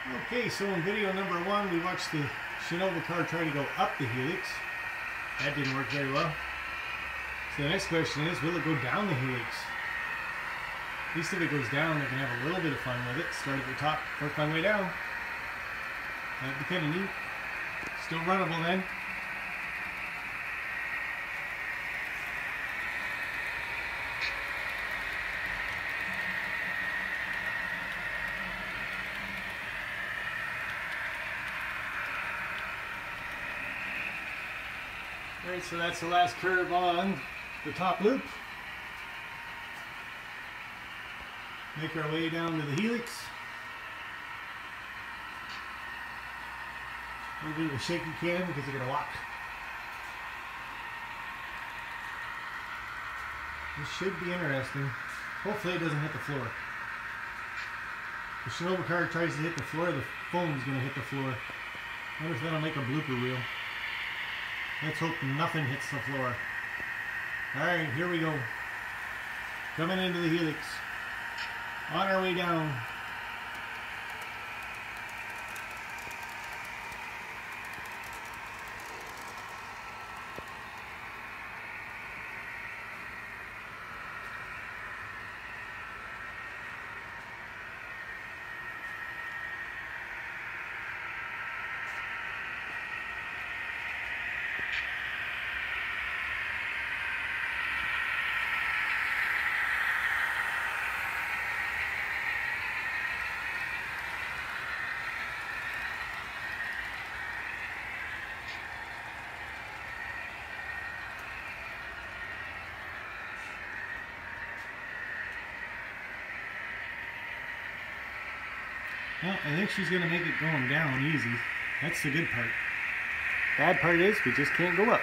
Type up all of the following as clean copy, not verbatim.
Okay, so in video number 1 we watched the Schnabel car try to go up the helix. That didn't work very well. So the next question is, will it go down the helix? At least if it goes down, they can have a little bit of fun with it. Start at the top, work my way down. That'd be kind of neat. Still runnable then. Alright, so that's the last curve on the top loop. Make our way down to the helix. We'll do the shaky cam because they're going to walk. This should be interesting. Hopefully it doesn't hit the floor. If the Schnabel car tries to hit the floor, the foam's going to hit the floor. I wonder if that'll make a blooper reel. Let's hope nothing hits the floor. Alright, here we go. Coming into the helix. On our way down. Well, I think she's going to make it going down easy. That's the good part. Bad part is we just can't go up.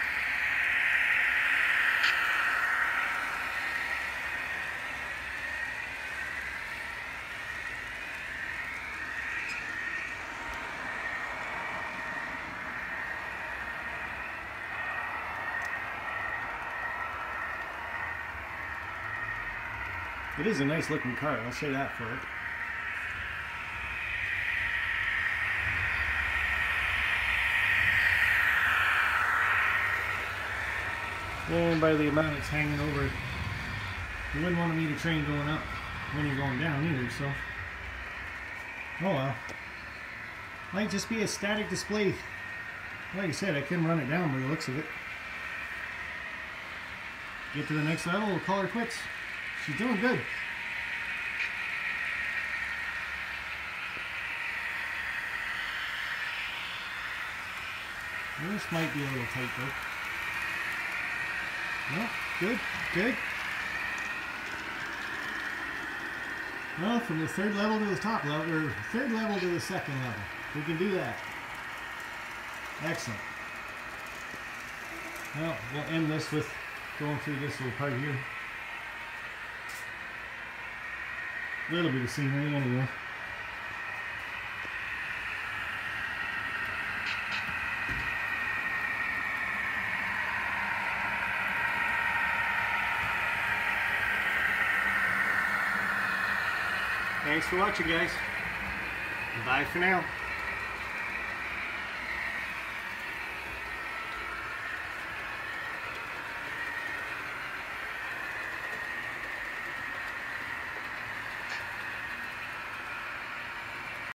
It is a nice looking car, I'll say that for it. And by the amount it's hanging over, you wouldn't want to meet a train going up when you're going down either, so. Oh well. Might just be a static display. Like I said, I couldn't run it down by the looks of it. Get to the next level, we'll call her quits. She's doing good. This might be a little tight though. No, good, good. Well, from the third level to the top level, or third level to the second level. We can do that. Excellent. Well, we'll end this with going through this little part here. A little bit of scenery anyway. Thanks for watching, guys. Bye for now.